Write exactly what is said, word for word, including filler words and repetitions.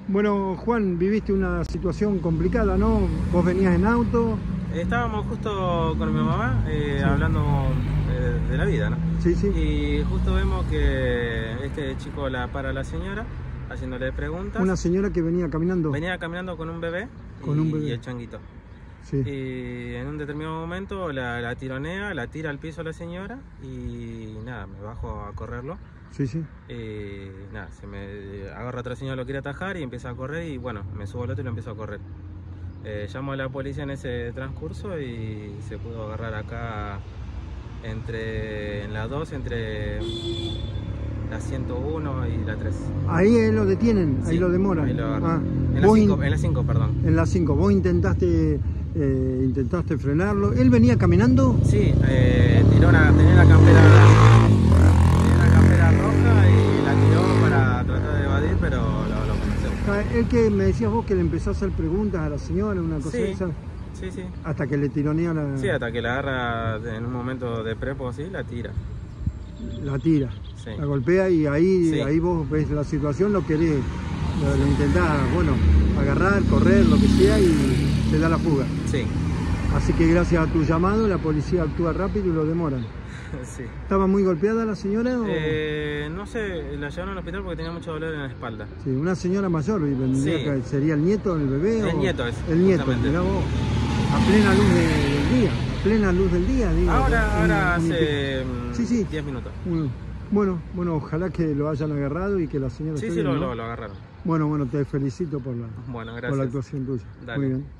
Bueno, Juan, viviste una situación complicada, ¿no? Vos venías en auto. Estábamos justo con mi mamá eh, Sí. hablando eh, de la vida, ¿no? Sí, sí. Y justo vemos que este chico la para a la señora, haciéndole preguntas. Una señora que venía caminando. Venía caminando con un bebé, Con y, un bebé. y el changuito. Sí. Y en un determinado momento la, la tironea, la tira al piso a la señora y nada, me bajo a correrlo. Sí, sí. Y nada, se me agarra a otra señora, lo quiere atajar y empieza a correr y bueno, me subo al otro y lo empiezo a correr. Eh, llamo a la policía en ese transcurso y se pudo agarrar acá entre en la dos, entre la ciento uno y la tres. Ahí eh, lo detienen, ahí Sí, lo demoran. ahí lo agarran. Ah, En la vos cinco, in- en la cinco, perdón. En la cinco. Vos intentaste, eh, intentaste frenarlo. ¿Él venía caminando? Sí, eh, tiró una, tenía una campera, tenía una campera roja y la tiró para tratar de evadir, pero lo, lo convenció. Ah, él que me decías vos que le empezó a hacer preguntas a la señora, una cosa Sí. de esa, Sí, sí. hasta que le tironea la, Sí, hasta que la agarra en un momento de prepo así, la tira. la tira, Sí. la golpea y ahí, Sí. ahí vos ves la situación, lo querés, lo, lo intentás, bueno, agarrar, correr, lo que sea y te da la fuga. Sí, Así que gracias a tu llamado la policía actúa rápido y lo demoran. sí. ¿Estaba muy golpeada la señora? O... Eh, no sé, la llevaron al hospital porque tenía mucho dolor en la espalda. Sí, una señora mayor, y vendría Sí. acá, ¿sería el nieto del bebé? El o... nieto es, El nieto, justamente. mirá vos, a plena luz de- del día, a plena luz del día, digo. Ahora, Un- ahora un- hace Sí, sí. diez minutos. Bueno, bueno, bueno, ojalá que lo hayan agarrado y que la señora Sí, esté sí, bien, lo, ¿no? lo, lo agarraron. Bueno, bueno, te felicito por la, Bueno, por gracias. la actuación tuya. Dale. Muy bien.